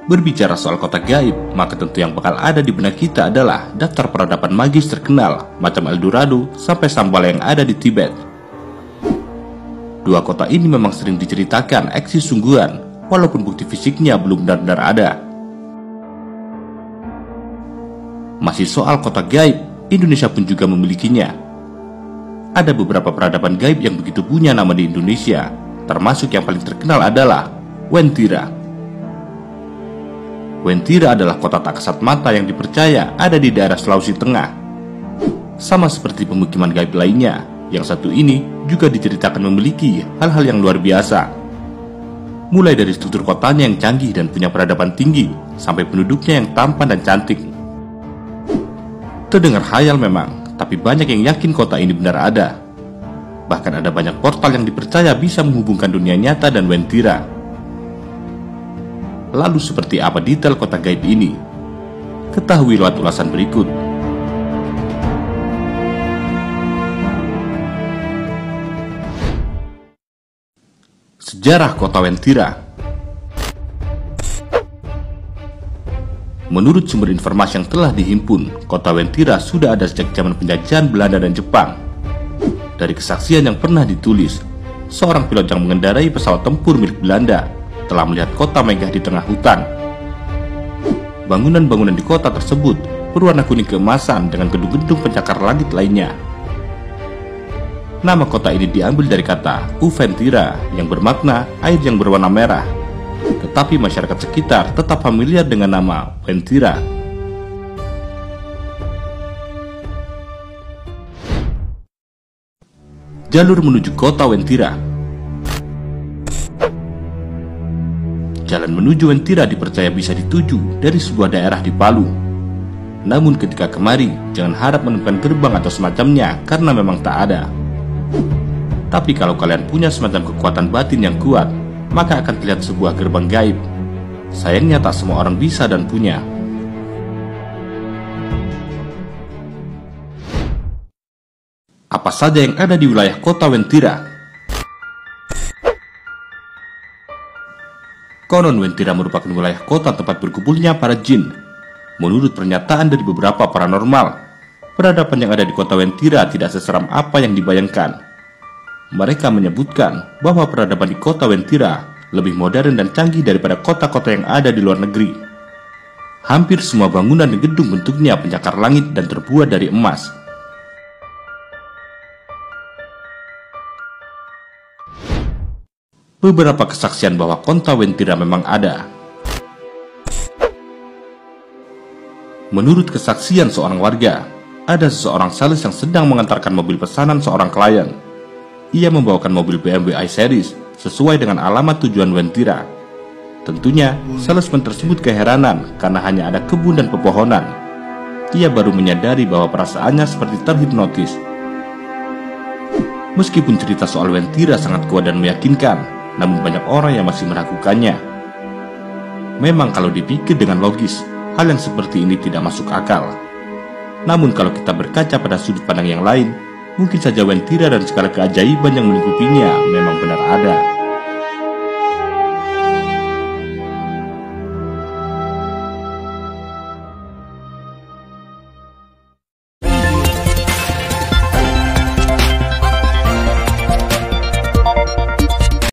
Berbicara soal kota gaib, maka tentu yang bakal ada di benak kita adalah daftar peradaban magis terkenal, macam El Dorado sampai Shambhala yang ada di Tibet. Dua kota ini memang sering diceritakan eksis sungguhan, walaupun bukti fisiknya belum benar-benar ada. Masih soal kota gaib, Indonesia pun juga memilikinya. Ada beberapa peradaban gaib yang begitu punya nama di Indonesia, termasuk yang paling terkenal adalah Wentira. Wentira adalah kota tak kasat mata yang dipercaya ada di daerah Sulawesi Tengah. Sama seperti pemukiman gaib lainnya, yang satu ini juga diceritakan memiliki hal-hal yang luar biasa. Mulai dari struktur kotanya yang canggih dan punya peradaban tinggi, sampai penduduknya yang tampan dan cantik. Terdengar hayal memang, tapi banyak yang yakin kota ini benar ada. Bahkan ada banyak portal yang dipercaya bisa menghubungkan dunia nyata dan Wentira. Lalu seperti apa detail kota gaib ini? Ketahui lewat ulasan berikut. Sejarah kota Wentira. Menurut sumber informasi yang telah dihimpun, kota Wentira sudah ada sejak zaman penjajahan Belanda dan Jepang. Dari kesaksian yang pernah ditulis, seorang pilot yang mengendarai pesawat tempur milik Belanda telah melihat kota megah di tengah hutan. Bangunan-bangunan di kota tersebut berwarna kuning keemasan dengan gedung-gedung pencakar langit lainnya. Nama kota ini diambil dari kata Uventira yang bermakna air yang berwarna merah. Tetapi masyarakat sekitar tetap familiar dengan nama Wentira. Jalur menuju kota Wentira. Jalan menuju Wentira dipercaya bisa dituju dari sebuah daerah di Palu. Namun ketika kemari, jangan harap menemukan gerbang atau semacamnya karena memang tak ada. Tapi kalau kalian punya semacam kekuatan batin yang kuat, maka akan terlihat sebuah gerbang gaib. Sayangnya tak semua orang bisa dan punya. Apa saja yang ada di wilayah kota Wentira? Konon Wentira merupakan wilayah kota tempat berkumpulnya para jin. Menurut pernyataan dari beberapa paranormal, peradaban yang ada di kota Wentira tidak seseram apa yang dibayangkan. Mereka menyebutkan bahwa peradaban di kota Wentira lebih modern dan canggih daripada kota-kota yang ada di luar negeri. Hampir semua bangunan dan gedung bentuknya pencakar langit dan terbuat dari emas. Beberapa kesaksian bahwa kota Wentira memang ada. Menurut kesaksian seorang warga, ada seseorang sales yang sedang mengantarkan mobil pesanan seorang klien. Ia membawakan mobil BMW i-Series sesuai dengan alamat tujuan Wentira. Tentunya, salesman tersebut keheranan karena hanya ada kebun dan pepohonan. Ia baru menyadari bahwa perasaannya seperti terhipnotis. Meskipun cerita soal Wentira sangat kuat dan meyakinkan, namun banyak orang yang masih meragukannya. Memang kalau dipikir dengan logis, hal yang seperti ini tidak masuk akal. Namun kalau kita berkaca pada sudut pandang yang lain, mungkin saja Wentira dan segala keajaiban yang melingkupinya memang benar ada.